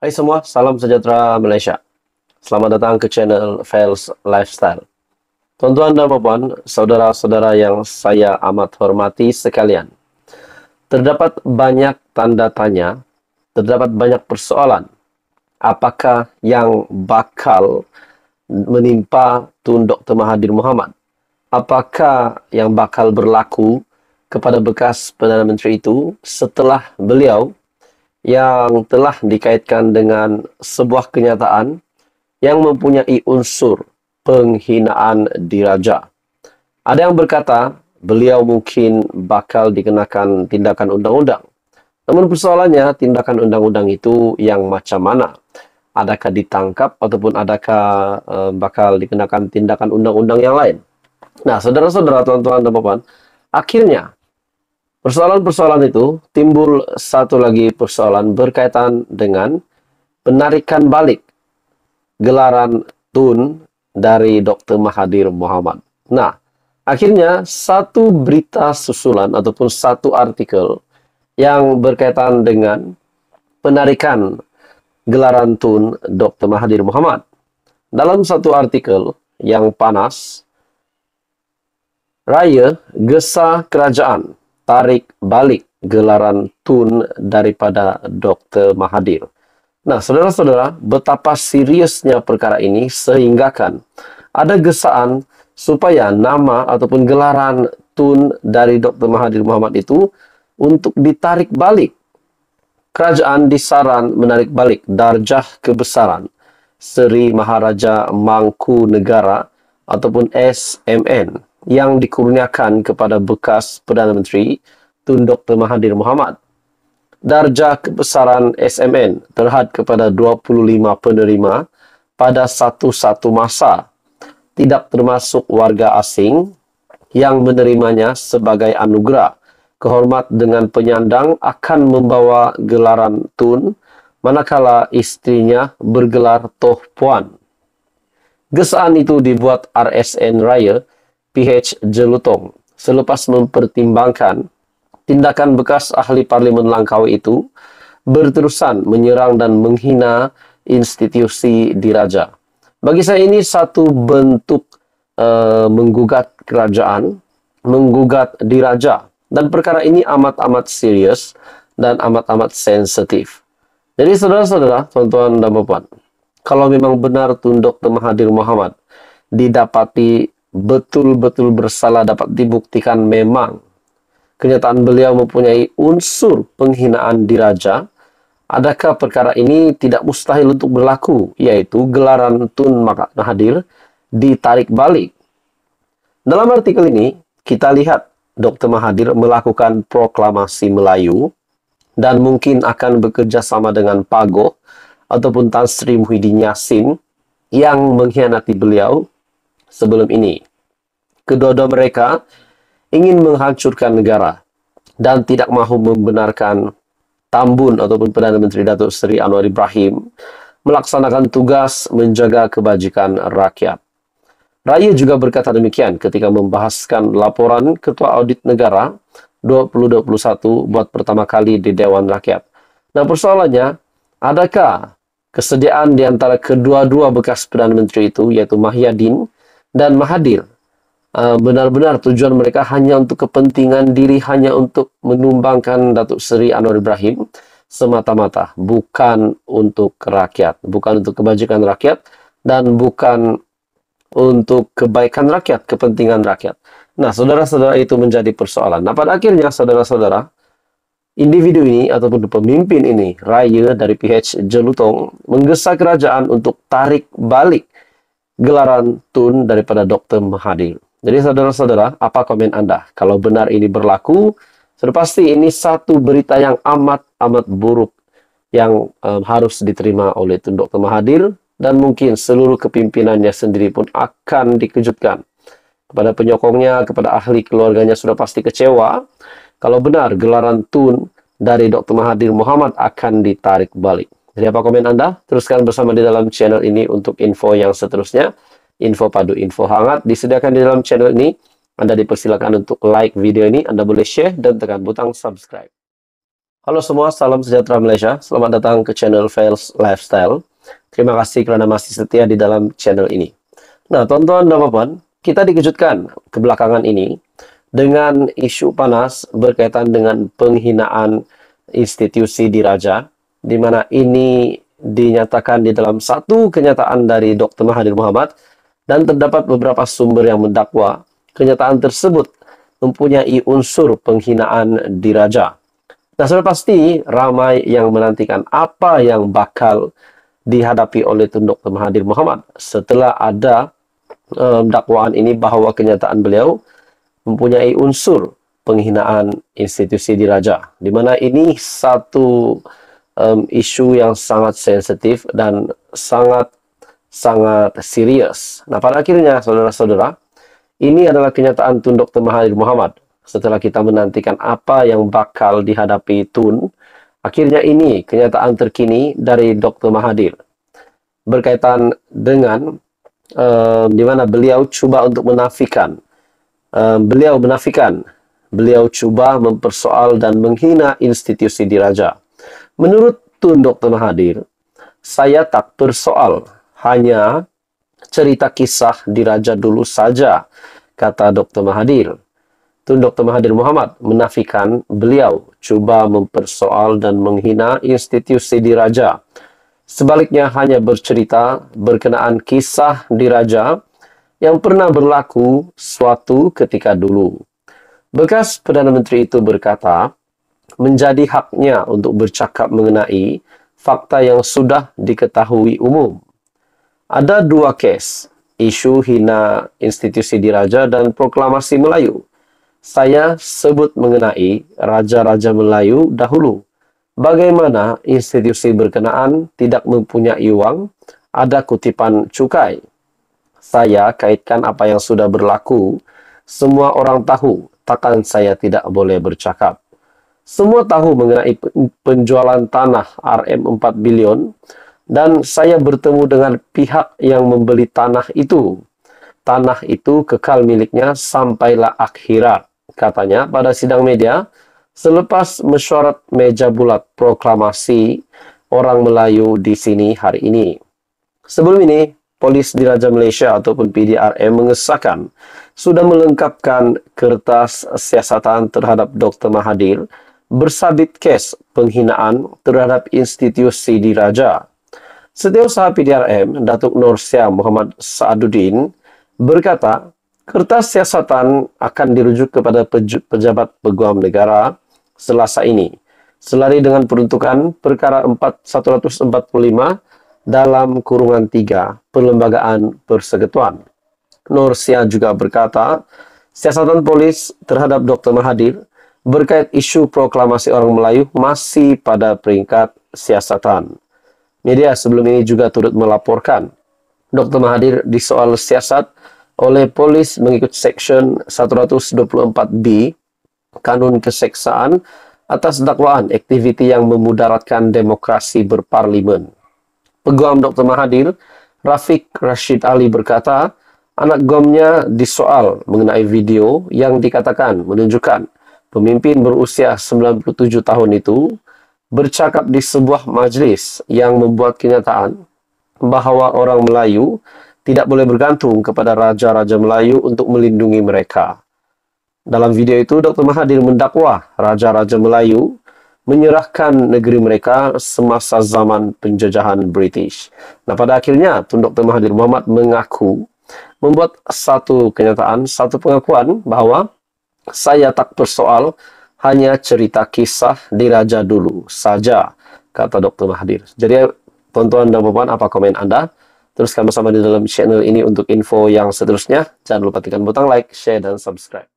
Hai semua, salam sejahtera Malaysia. Selamat datang ke channel Fails Lifestyle. Tuan-tuan dan puan, saudara-saudara yang saya amat hormati sekalian. Terdapat banyak tanda tanya, terdapat banyak persoalan. Apakah yang bakal menimpa Tun Dr. Mahathir Mohamad? Apakah yang bakal berlaku kepada bekas Perdana Menteri itu setelah beliau yang telah dikaitkan dengan sebuah kenyataan yang mempunyai unsur penghinaan diraja. Ada yang berkata beliau mungkin bakal dikenakan tindakan undang-undang. Namun persoalannya, tindakan undang-undang itu yang macam mana? Adakah ditangkap ataupun adakah bakal dikenakan tindakan undang-undang yang lain? Nah, saudara-saudara, tuan-tuan dan puan, akhirnya persoalan-persoalan itu timbul satu lagi persoalan berkaitan dengan penarikan balik gelaran Tun dari Dr. Mahathir Mohamad. Nah, akhirnya satu berita susulan ataupun satu artikel yang berkaitan dengan penarikan gelaran Tun Dr. Mahathir Mohamad. Dalam satu artikel yang panas, Raya Gesa Kerajaan tarik balik gelaran Tun daripada Dr. Mahathir. Nah, saudara-saudara, betapa seriusnya perkara ini sehinggakan ada gesaan supaya nama ataupun gelaran Tun dari Dr. Mahathir Mohamad itu untuk ditarik balik. Kerajaan disaran menarik balik darjah kebesaran Seri Maharaja Mangkunegara ataupun SMN yang dikurniakan kepada bekas Perdana Menteri Tun Dr. Mahathir Mohamad. Darjah kebesaran SMN terhad kepada 25 penerima pada satu-satu masa, tidak termasuk warga asing yang menerimanya sebagai anugerah. Kehormat dengan penyandang akan membawa gelaran Tun manakala istrinya bergelar Toh Puan. Gesaan itu dibuat RSN Raya PH Jelutong selepas mempertimbangkan tindakan bekas ahli Parlimen Langkawi itu berterusan menyerang dan menghina institusi diraja. Bagi saya ini satu bentuk menggugat kerajaan, menggugat diraja, dan perkara ini amat-amat serius dan amat-amat sensitif. Jadi saudara-saudara, tuan-tuan dan puan, kalau memang benar Tun Dr. Mahathir Mohamad didapati betul-betul bersalah, dapat dibuktikan memang kenyataan beliau mempunyai unsur penghinaan diraja, adakah perkara ini tidak mustahil untuk berlaku, yaitu gelaran Tun Mahathir ditarik balik. Dalam artikel ini, kita lihat Dr. Mahathir melakukan proklamasi Melayu dan mungkin akan bekerja sama dengan Pagoh ataupun Tan Sri Muhyiddin Yassin yang mengkhianati beliau sebelum ini. Kedua-dua mereka ingin menghancurkan negara dan tidak mahu membenarkan Tambun ataupun Perdana Menteri Datuk Seri Anwar Ibrahim melaksanakan tugas menjaga kebajikan rakyat. Raya juga berkata demikian ketika membahaskan laporan Ketua Audit Negara 2021 buat pertama kali di Dewan Rakyat. Nah, persoalannya, adakah kesediaan di antara kedua-dua bekas Perdana Menteri itu, yaitu Mahyadin dan Mahathir, benar-benar tujuan mereka hanya untuk kepentingan diri, hanya untuk menumbangkan Datuk Seri Anwar Ibrahim semata-mata, bukan untuk rakyat, bukan untuk kebajikan rakyat, dan bukan untuk kebaikan rakyat, kepentingan rakyat. Nah, saudara-saudara, itu menjadi persoalan. Nah, pada akhirnya, saudara-saudara, individu ini ataupun pemimpin ini, Raya dari PH Jelutong, menggesa kerajaan untuk tarik balik gelaran Tun daripada Dr. Mahathir. Jadi saudara-saudara, apa komen Anda? Kalau benar ini berlaku, sudah pasti ini satu berita yang amat-amat buruk yang harus diterima oleh Tun Dr. Mahathir, dan mungkin seluruh kepimpinannya sendiri pun akan dikejutkan. Kepada penyokongnya, kepada ahli keluarganya sudah pasti kecewa kalau benar gelaran Tun dari Dr. Mahathir Mohamad akan ditarik balik. Jadi apa komen Anda? Teruskan bersama di dalam channel ini untuk info yang seterusnya. Info padu, info hangat disediakan di dalam channel ini. Anda dipersilakan untuk like video ini, Anda boleh share dan tekan butang subscribe. Halo semua, salam sejahtera Malaysia. Selamat datang ke channel Fails Lifestyle. Terima kasih kerana masih setia di dalam channel ini. Nah, tuan-tuan dan puan, kita dikejutkan kebelakangan ini dengan isu panas berkaitan dengan penghinaan institusi diraja, di mana ini dinyatakan di dalam satu kenyataan dari Dr. Mahathir Mohamad dan terdapat beberapa sumber yang mendakwa kenyataan tersebut mempunyai unsur penghinaan diraja. Nah, sudah pasti ramai yang menantikan apa yang bakal dihadapi oleh Tun Dr. Mahathir Mohamad setelah ada dakwaan ini bahawa kenyataan beliau mempunyai unsur penghinaan institusi diraja, di mana ini satu isu yang sangat sensitif dan sangat serius. Nah, pada akhirnya, saudara-saudara, ini adalah kenyataan Tun Dr. Mahathir Mohamad. Setelah kita menantikan apa yang bakal dihadapi Tun, akhirnya ini kenyataan terkini dari Dr. Mahathir berkaitan dengan di mana beliau cuba untuk menafikan, beliau cuba mempersoal dan menghina institusi diraja. Menurut Tun Dr. Mahathir, saya tak persoal, hanya cerita kisah diraja dulu saja, kata Dr. Mahathir. Tun Dr. Mahathir Mohamad menafikan beliau cuba mempersoal dan menghina institusi diraja. Sebaliknya hanya bercerita berkenaan kisah diraja yang pernah berlaku suatu ketika dulu. Bekas Perdana Menteri itu berkata, menjadi haknya untuk bercakap mengenai fakta yang sudah diketahui umum. Ada dua kes, isu hina institusi diraja dan proklamasi Melayu. Saya sebut mengenai Raja-Raja Melayu dahulu. Bagaimana institusi berkenaan tidak mempunyai wang, ada kutipan cukai. Saya kaitkan apa yang sudah berlaku. Semua orang tahu, takkan saya tidak boleh bercakap. Semua tahu mengenai penjualan tanah RM4 bilion dan saya bertemu dengan pihak yang membeli tanah itu. Tanah itu kekal miliknya sampailah akhirat, katanya pada sidang media selepas mesyuarat meja bulat proklamasi orang Melayu di sini hari ini. Sebelum ini, Polis Diraja Malaysia ataupun PDRM mengesahkan sudah melengkapkan kertas siasatan terhadap Dr. Mahathir bersabit kes penghinaan terhadap institusi diraja. Setiausaha PDRM, Datuk Nur Syam Muhammad Saaduddin berkata, kertas siasatan akan dirujuk kepada pejabat peguam negara Selasa ini, selari dengan peruntukan perkara 145 dalam kurungan 3 Perlembagaan Persekutuan. Nur Syam juga berkata, siasatan polis terhadap Dr. Mahathir berkait isu proklamasi orang Melayu masih pada peringkat siasatan. Media sebelum ini juga turut melaporkan Dr. Mahathir disoal siasat oleh polis mengikut Seksyen 124B Kanun Keseksaan atas dakwaan aktiviti yang memudaratkan demokrasi berparlimen. Peguam Dr. Mahathir, Rafiq Rashid Ali berkata, anak gomnya disoal mengenai video yang dikatakan menunjukkan pemimpin berusia 97 tahun itu bercakap di sebuah majlis yang membuat kenyataan bahawa orang Melayu tidak boleh bergantung kepada Raja-Raja Melayu untuk melindungi mereka. Dalam video itu, Dr. Mahathir mendakwa Raja-Raja Melayu menyerahkan negeri mereka semasa zaman penjajahan British. Nah, pada akhirnya, Tun Dr. Mahathir Mohamad mengaku membuat satu kenyataan, satu pengakuan bahawa saya tak persoal, hanya cerita kisah diraja dulu saja, kata Dr. Mahathir. Jadi, tuan-tuan dan puan, apa komen anda? Teruskan bersama di dalam channel ini untuk info yang seterusnya. Jangan lupa tekan butang like, share, dan subscribe.